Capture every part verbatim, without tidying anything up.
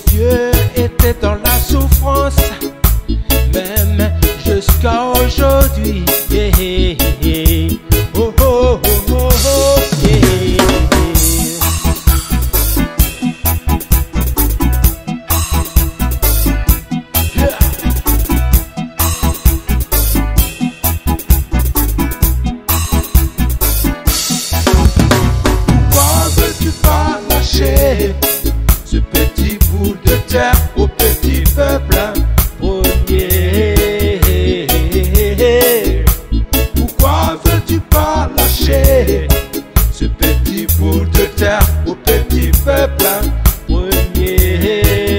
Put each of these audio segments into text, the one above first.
Dieu était dans la souffrance, même jusqu'à aujourd'hui. Yeah, yeah, yeah. Oh, oh, oh, oh, oh, yeah. Pourquoi veux-tu pas lâcher ce petit bout de terre au petit peuple premier? Pourquoi veux-tu pas lâcher ce petit bout de terre au petit peuple premier?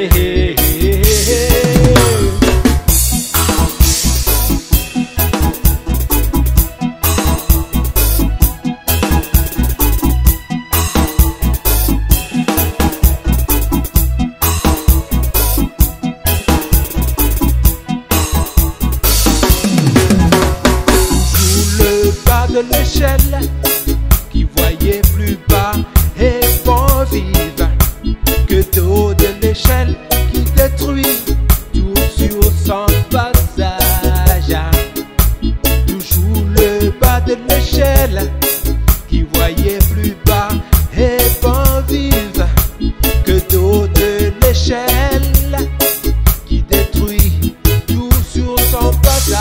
De l'échelle qui voyait plus bas et bon vivre que d'eau de l'échelle qui détruit tout sur son passage. Toujours le bas de l'échelle qui voyait plus bas et bon vivre que d'eau de l'échelle qui détruit tout sur son passage.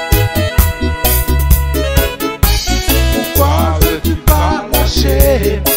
Pourquoi veux-tu pas lâcher